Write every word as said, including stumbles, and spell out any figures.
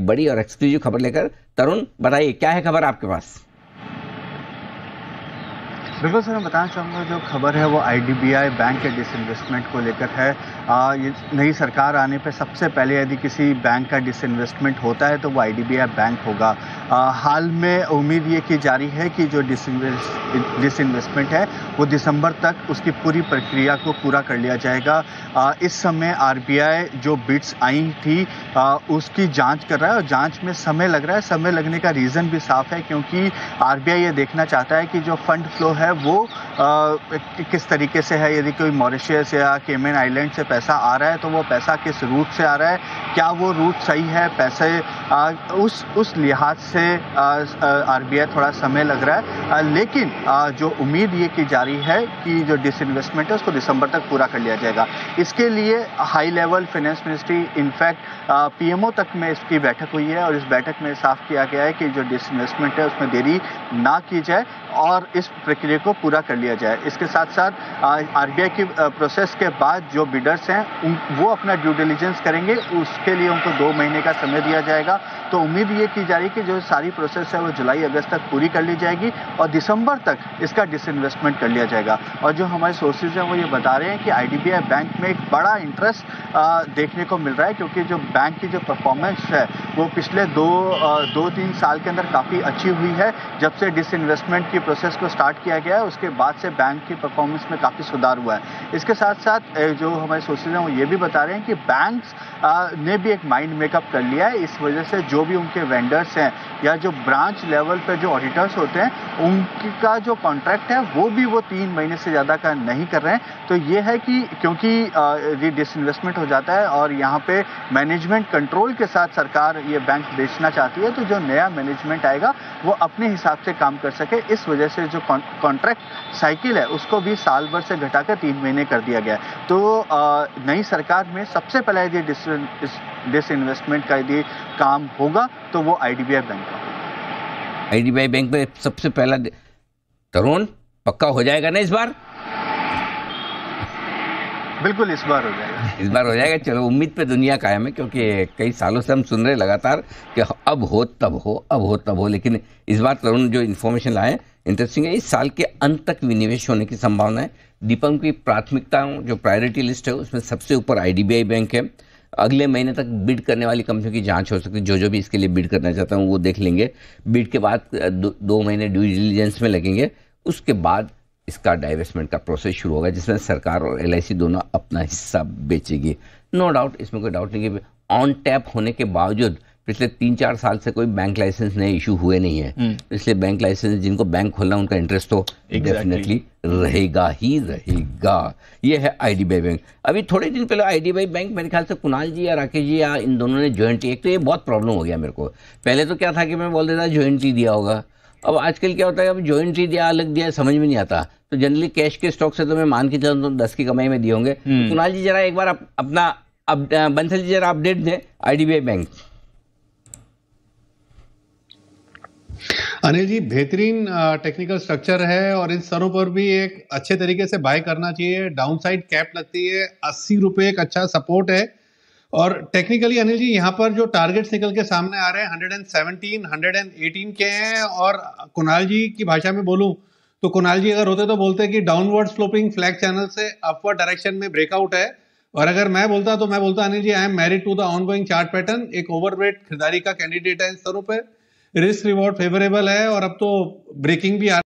बड़ी और एक्सक्लूसिव खबर लेकर। तरुण बताइए क्या है खबर आपके पास? बिल्कुल सर, मैं बताना चाहूँगा जो खबर है वो आईडीबीआई बैंक के डिसइन्वेस्टमेंट को लेकर है। आ, ये नई सरकार आने पे सबसे पहले यदि किसी बैंक का डिसइन्वेस्टमेंट होता है तो वो आईडीबीआई बैंक होगा। आ, हाल में उम्मीद ये की जा रही है कि जो डिसइन्वेस्ट डिसइन्वेस्टमेंट है वो दिसंबर तक उसकी पूरी प्रक्रिया को पूरा कर लिया जाएगा। आ, इस समय आरबीआई जो बिड्स आई थी आ, उसकी जांच कर रहा है और जांच में समय लग रहा है। समय लगने का रीज़न भी साफ है क्योंकि आरबीआई ये देखना चाहता है कि जो फंड फ्लो है वो आ, किस तरीके से है। यदि कोई मॉरिशस या केमन आइलैंड से पैसा आ रहा है तो वो पैसा किस रूट से आ रहा है, क्या वो रूट सही है, पैसे आ, उस उस लिहाज से आरबीआई थोड़ा समय लग रहा है। आ, लेकिन आ, जो उम्मीद ये की जा रही है कि जो डिसइन्वेस्टमेंट है उसको दिसंबर तक पूरा कर लिया जाएगा। इसके लिए high level finance ministry in fact PMO तक में इसकी बैठक हुई है और इस बैठक में साफ किया गया है कि जो डिसइन्वेस्टमेंट है उसमें देरी ना की जाए और इस प्रक्रिया को पूरा कर लिया जाए। इसके साथ साथ आरबीआई की प्रोसेस के बाद जो बिडर्स हैं वो अपना ड्यू डिलिजेंस करेंगे, उसके लिए उनको दो महीने का समय दिया जाएगा। तो उम्मीद ये की जा रही है कि जो सारी प्रोसेस है वो जुलाई अगस्त तक पूरी कर ली जाएगी और दिसंबर तक इसका डिसइन्वेस्टमेंट कर लिया जाएगा। और जो हमारे सोर्सेज हैं वो ये बता रहे हैं कि आईडीबीआई बैंक में एक बड़ा इंटरेस्ट देखने को मिल रहा है क्योंकि जो बैंक की जो परफॉर्मेंस है वो पिछले दो दो तीन साल के अंदर काफ़ी अच्छी हुई है। जब से डिसइन्वेस्टमेंट की प्रोसेस को स्टार्ट किया गया है उसके बाद से बैंक की परफॉर्मेंस में काफ़ी सुधार हुआ है। इसके साथ साथ जो हमारे सोर्सेज हैं वो ये भी बता रहे हैं कि बैंक्स ने भी एक माइंड मेकअप कर लिया है। इस वजह से जो भी उनके वेंडर्स हैं या जो ब्रांच लेवल पे जो ऑडिटर्स होते हैं उनका जो कॉन्ट्रैक्ट है वो भी वो तीन महीने से ज़्यादा का नहीं कर रहे हैं। तो ये है कि क्योंकि ये डिसइन्वेस्टमेंट हो जाता है और यहाँ पे मैनेजमेंट कंट्रोल के साथ सरकार ये बैंक बेचना चाहती है तो जो नया मैनेजमेंट आएगा वो अपने हिसाब से काम कर सके। इस वजह से जो कॉन्ट्रैक्ट साइकिल है उसको भी साल भर से घटाकर तीन महीने कर दिया गया है। तो नई सरकार में सबसे पहले यदि डिसइन्वेस्टमेंट का यदि काम होगा तो वो आईडीबीआई बैंक का। आईडीबीआई बैंक में सबसे पहला तरुण पक्का हो जाएगा ना इस बार? बिल्कुल इस बार हो जाएगा। इस बार हो जाएगा। चलो उम्मीद पे दुनिया कायम है क्योंकि कई सालों से हम सुन रहे लगातार कि अब हो तब हो अब हो तब हो, लेकिन इस बार तरुण जो इन्फॉर्मेशन लाए इंटरेस्टिंग है। इस साल के अंत तक विनिवेश होने की संभावना है। दीपक की प्राथमिकताओं जो प्रायोरिटी लिस्ट है उसमें सबसे ऊपर आईडीबीआई बैंक है। अगले महीने तक बिड करने वाली कंपनियों की जांच हो सकती है। जो जो भी इसके लिए बिड करना चाहता हूँ वो देख लेंगे। बिड के बाद दो, दो महीने ड्यू डिलिजेंस में लगेंगे। उसके बाद इसका डाइवेस्टमेंट का प्रोसेस शुरू होगा जिसमें सरकार और एलआईसी दोनों अपना हिस्सा बेचेगी। नो डाउट, इसमें कोई डाउट नहीं कि ऑन टैप होने के बावजूद पिछले तीन चार साल से कोई बैंक लाइसेंस नए इशू हुए नहीं है, इसलिए बैंक लाइसेंस जिनको बैंक खोलना उनका इंटरेस्ट तो डेफिनेटली रहेगा ही रहेगा। ये है आईडीबीआई बैंक। अभी थोड़े दिन पहले आईडीबीआई बैंक मेरे ख्याल से कुणाल जी या राकेश जी या इन दोनों ने ज्वाइंटली, एक तो ये बहुत प्रॉब्लम हो गया मेरे को। पहले तो क्या था कि मैं बोल देता ज्वाइंटली दिया होगा, अब आजकल क्या होता है अब ज्वाइंटली दिया अलग दिया समझ में नहीं आता। तो जनरली कैश के स्टॉक से तो मैं मान के चलूँ तो दस की कमाई में दिए होंगे। तो कुणाल जी जरा एक बार अप, अपना अब बंसल जी जरा अपडेट दें आईडीबीआई बैंक। अनिल जी, बेहतरीन टेक्निकल स्ट्रक्चर है और इन स्तरों पर भी एक अच्छे तरीके से बाय करना चाहिए। डाउन साइड कैप लगती है, अस्सी रुपए एक अच्छा सपोर्ट है। और टेक्निकली अनिल जी यहाँ पर जो टारगेट्स निकल के सामने आ रहे हैं एक सौ सत्रह, एक सौ अठारह के हैं। और कुणाल जी की भाषा में बोलूं तो कुणाल जी अगर होते तो बोलते कि डाउनवर्ड स्लोपिंग फ्लैग चैनल से अपवर्ड डायरेक्शन में ब्रेकआउट है। और अगर मैं बोलता तो मैं बोलता Anil ji I am married to the ongoing chart pattern. एक ओवरवेट खरीदारी का कैंडिडेट है इन स्तरों पर, रिस्क रिवॉर्ड फेवरेबल है और अब तो ब्रेकिंग भी आ